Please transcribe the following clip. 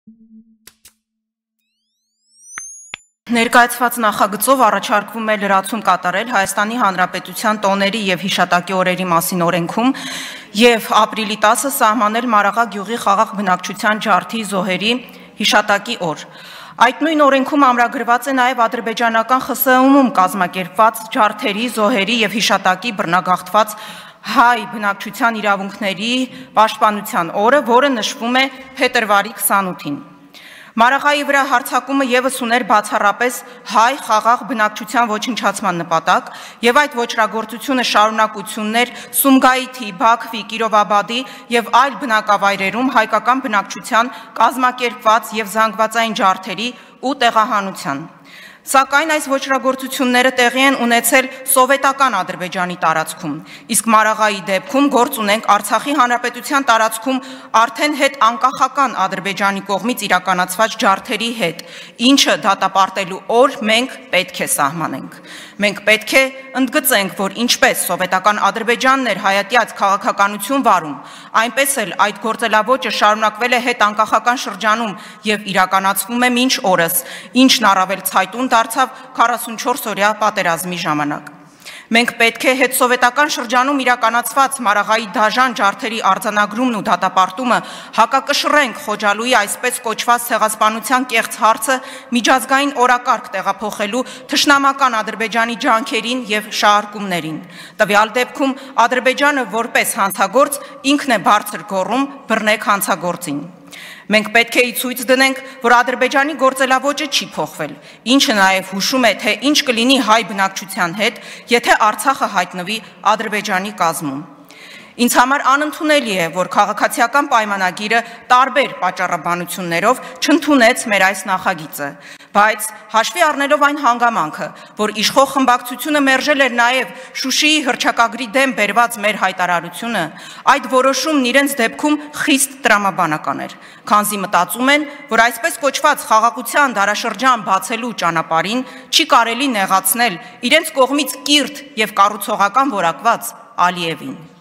Ներկայացված նախագծով առաջարկվում է լրացում կատարել Հայաստանի Հանրապետության տոների և հիշատակի օրերի մասին օրենքում և ապրիլի 10-ը սահմանել Մարաղա գյուղի խաղաղ բնակչության ջարդի զոհերի հիշատակի օր։ Այդ նույն օրենքում ամրագրված է նաև ադրբեջանական ԽՍՀՄ-ում կազմակերպված ջարդերի, զոհերի և հիշատակի բռնագաղթված հայ բնակչության իրավունքների պաշտպանության օրը, որը նշվում է փետրվարի 28-ին։ Մարաղայի վրա հարձակումը ևս ուներ բացառապես հայ խաղաղ բնակչության ոչնչացման նպատակ և այդ ոճրագործությունը շարունակություններ Սումգայիթի, Բաքվի, Կիրովաբադի և այլ բնակավայրերում հայկական բնակչության կազմակերպված և զանգվածային ջարդերի ու տեղահանության։ Սակայն այս ոճրագործությունները տեղի են ունեցել սովետական Ադրբեջանի տարածքում, իսկ Մարաղայի դեպքում գործ ունենք Արցախի Հանրապետության տարածքում արդեն հետանկախական Ադրբեջանի կողմից իրականացված ջարդերի հետ, ինչը դատապարտելու օր մենք պետք է սահմանենք։ Մենք պետք է ընդգծենք, որ ինչպես սովետական Ադրբեջանն էր հայատյաց քաղաքականություն վարում, այնպես էլ այդ գործելավոճը շարունակվել է հետանկախական շրջանում և իրականացվում է մինչ օրս, ինչն առավել ցայտուն դարձավ 44-օրյա պատերազմի ժամանակ։ Մենք պետք է հետսովետական շրջանում իրականացված Մարաղայի դաժան ջարդերի արձանագրումն ու դատապարտումը հակակշռենք Խոջալույի այսպես կոչված ցեղասպանության կեղծ հարցը միջազգային օրակարգ տեղափոխելու թշնամական Ադրբեջանի ջանքերին և շահարկումներին։ Տվյալ դեպքում Ադրբեջանը որպես հանցագործ ինքն է բարձր գոռում բռնեք հանցագործին։ Մենք պետք է ցույց դնենք, որ Ադրբեջանի գործելավոճը չի փոխվել, ինչը նաև հուշում է, թե ինչ կլինի հայ բնակչության հետ, եթե Արցախը հայտնվի Ադրբեջանի կազմում։ Ինձ համար անընդունելի է, որ քաղաքացիական պայմանագիրը տարբեր պատճառաբանություններով չընդունեց մեր այս նախագիծը, բայց հաշվի առնելով այն հանգամանքը, որ իշխող խմբակցությունը մերժել էր նաև Շուշիի հռչակագրի դեմ բերված մեր հայտարարությունը, այդ որոշումն իրենց դեպքում խիստ տրամաբանական էր, քանզի մտածում են, որ այսպես կոչված խաղաղության դարաշրջան բացելու ճանապարհին չի կարելի նեղացնել իրենց կողմից կիրթ և կառուցողական որակված Ալիևին։